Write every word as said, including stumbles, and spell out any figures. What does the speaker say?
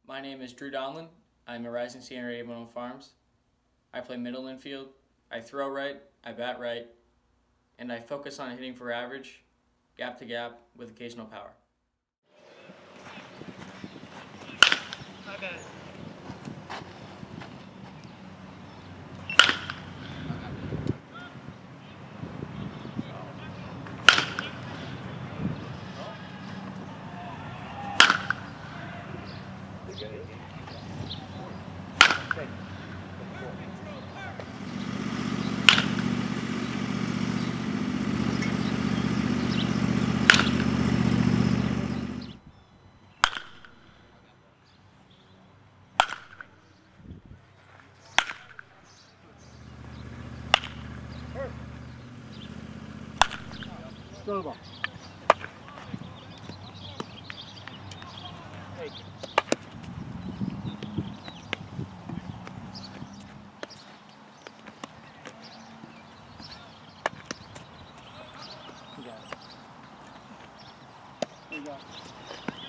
My name is Drew Donlan. I'm a rising senior at Avon Farms. I play middle infield. I throw right, I bat right, and I focus on hitting for average, gap to gap, with occasional power. My bad. Throw the ball. Take it. You got it. You got it.